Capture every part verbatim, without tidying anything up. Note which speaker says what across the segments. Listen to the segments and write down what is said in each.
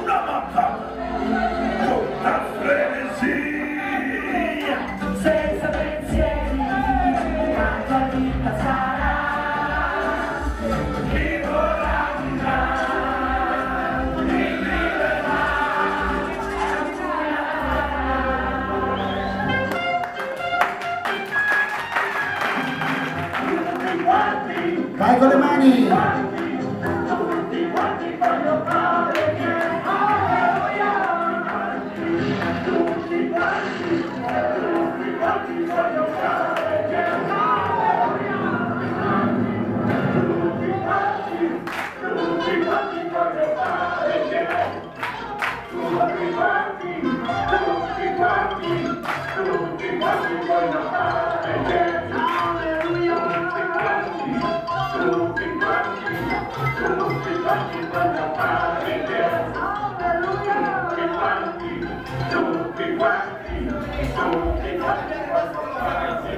Speaker 1: una mancata, tutta frenesia, senza pensieri, tanto a vita sarà, chi vorrà vivrà, chi vivrà.
Speaker 2: Vai con le mani!
Speaker 1: Tutti quanti voglio fare che alleluia! Tutti quanti, tutti quanti voglio fare che alleluia! Tutti quanti, tutti quanti voglio fare che tutti quanti, tutti quanti, tutti quanti voglio fare che alleluia! Tutti quanti, tutti quanti voglio fare che alleluia! Tutti quanti, tutti quanti, tutti quanti voglio fare che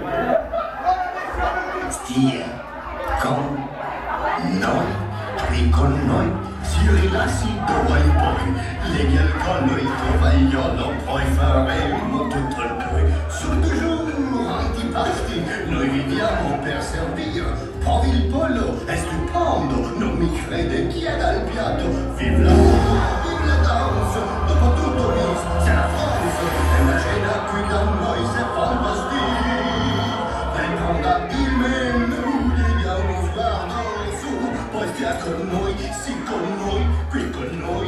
Speaker 3: stia con noi, qui con noi, si rilassi dove poi, leghi al collo il tovagliolo, poi faremo tutto il noi, su toujours antipasti, noi viviamo per servire. Provi il pollo, è stupendo, non mi crede, chieda il piatto, vive la vive la danza, dopo tutto Miss, c'est la France, è una cena qui da noi, c'est fantastique, venga il menù, vediamo sguardo su, poi stia con noi, sì con noi, qui con noi.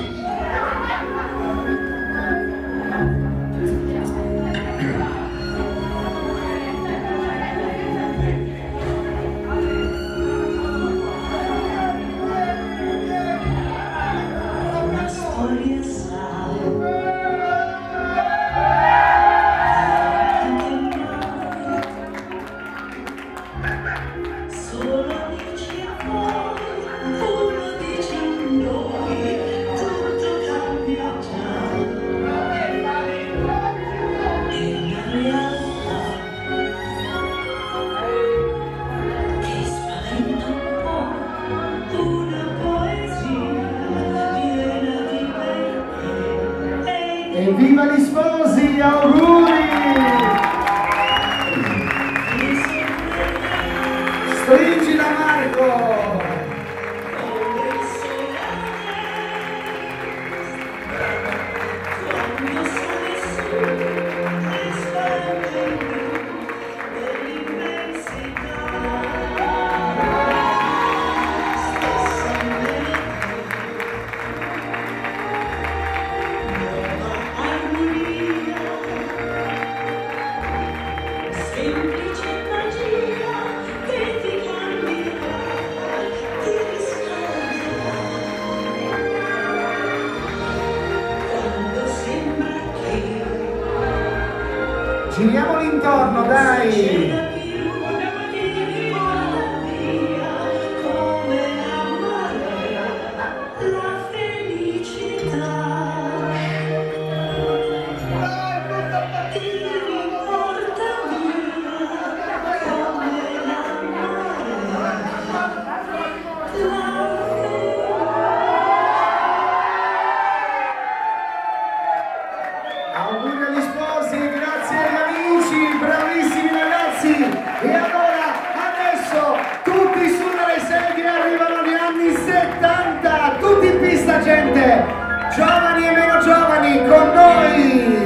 Speaker 2: Evviva gli sposi, auguri! Stringi da Marco! Giriamoli intorno, dai! Auguri agli sposi, grazie agli amici, bravissimi ragazzi! E allora, adesso, tutti sulle sedie, arrivano gli anni settanta, tutti in pista gente, giovani e meno giovani, con noi!